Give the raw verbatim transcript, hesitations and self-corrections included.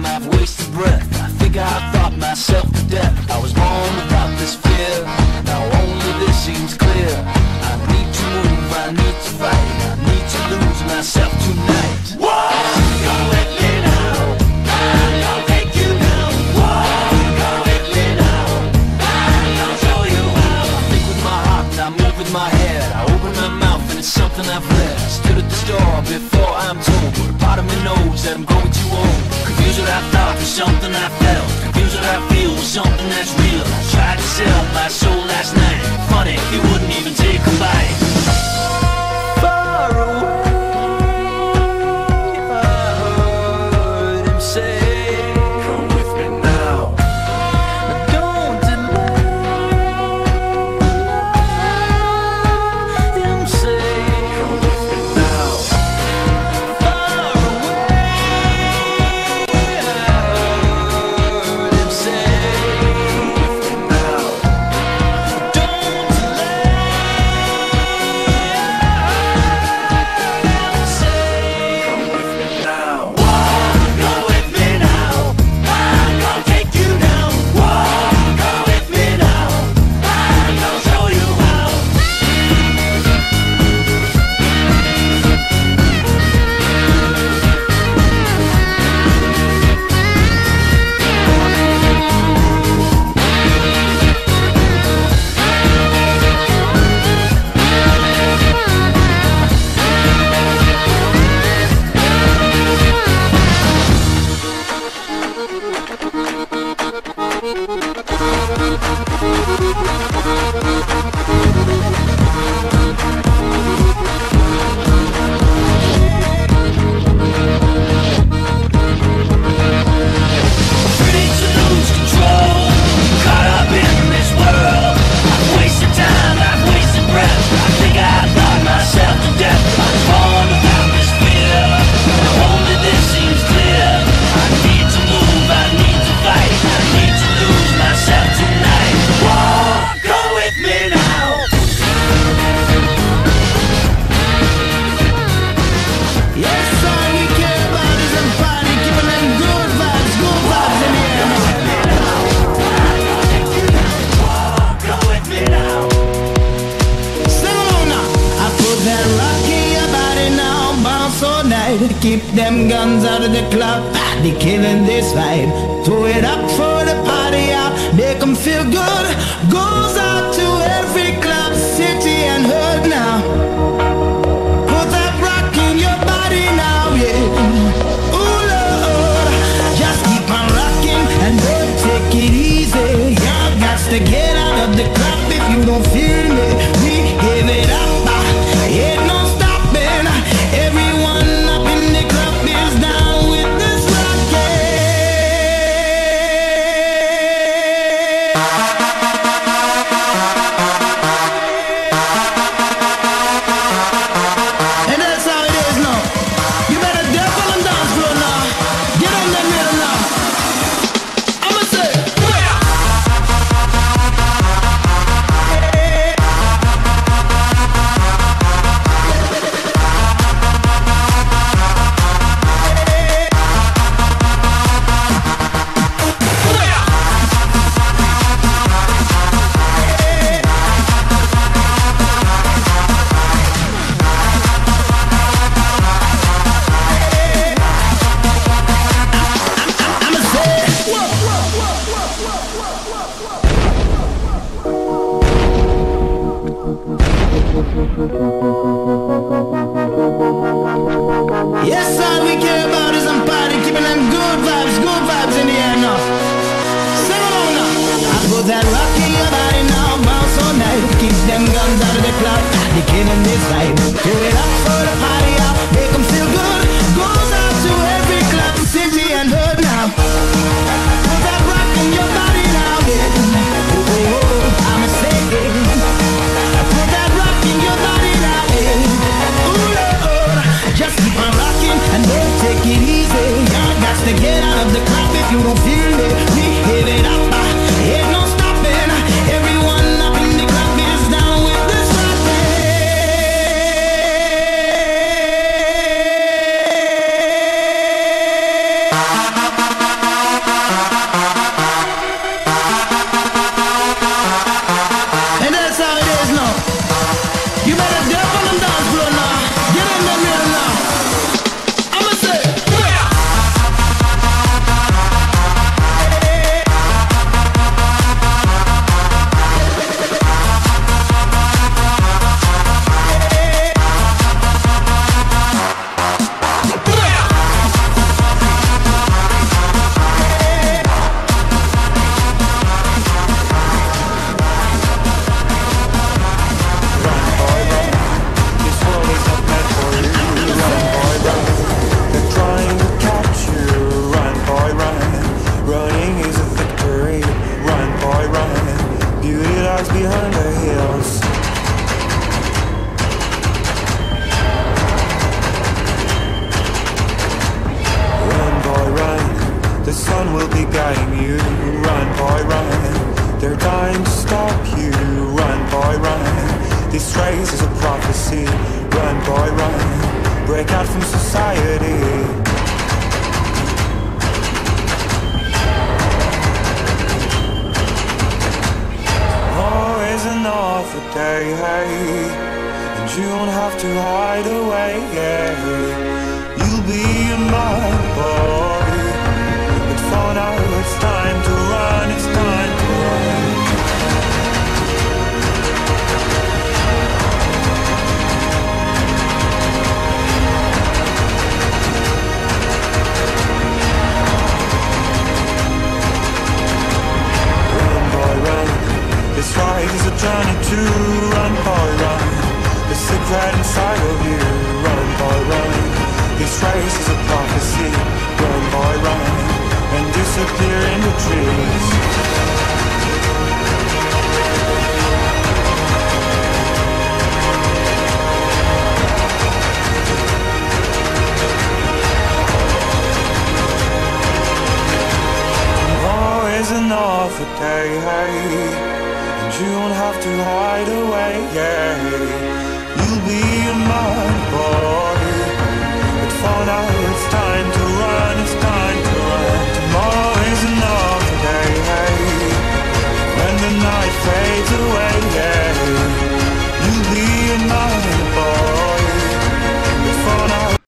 time I've wasted breath. I think I thought myself to death. I was born without this fear. Now only this seems clear. I need to move, I need to fight. I need to lose myself tonight. Whoa! Go with me now. I'll take you down. Whoa! Go with me now. I'll show you how. I think with my heart and I move with my head. I open my mouth and it's something I've read. I stood at the store before I'm told, but a part of me knows that I'm going too old. Confused what I thought was something I felt. Confused what I feel was something that's real. I tried to sell my soul last night. Funny, he wouldn't even take a bite. Far away, I heard him say, come with me now. Now don't delay. Him say, come with me now. Far away, I heard him say, come with me now. Don't delay. Him say, come with me now. Walk, go with me now. I'm gonna take you down. Walk, go with me now. I'm gonna show you how. Free to lose control, caught up in this world. I've wasted time, I've wasted breath. I think I thought myself to death. I was born without this fear. Now only this seems clear. I need to move, I need to fight. I need to lose myself tonight. Whoa, go with me now. Yes, all we care about is a party, keeping them good vibes, good vibes in the air. Go with me now. Sing along now. I put that rock in your body now, bounce all night. Keep them guns out of the club, they killing this vibe. Throw it up for the party out, make them feel good. Goes out to every club, city and hood now. Put that rock in your body now, yeah. Ooh, Lord, just keep on rocking and don't take it easy. Y'all got to get out of the club if you don't feel me. We give it up, uh, ain't no stopping. Everyone up in the club is down with this rockin'. And that's how it is now. You better dance on the dance floor now. Get on that rhythm now. I'ma say, I'ma say, yes, all we care about is some party, keeping them good vibes, good vibes in the air now. Sing along now. I put that rock in your body now, bounce all night. Keep them guns out of the club, they killing this vibe. Do it up for the party out, make them feel good. Goes out to every club, city and hood now. Put that rock in your body now, yeah. Oh, oh, oh, I'ma say it. Put that rock in your body now, yeah. Ooh, Lord, just keep on rocking and don't take it easy. Y'all got to get out of the club if you don't feel it. We give it up, uh, ain't no stopping. Everyone up in the club is down with this rockin'. sun will be guiding you. Run, boy, run. They're dying to stop you. Run, boy, run. This race is a prophecy. Run, boy, run. Break out from society. Always another day, hey, and you don't have to hide away, yeah. You'll be a man, boy, but for now it's time to run, it's time to run. Run, boy, run. This ride is a journey to run, boy, run. The secret inside of you. Run, boy, run. This race is a prophecy. Run, boy, run. And disappear in the trees. Tomorrow is another day, hey. You don't have to hide away, yeah. You'll be a man, boy, but for now it's time to run, it's time to run. Tomorrow is another day, hey. When the night fades away.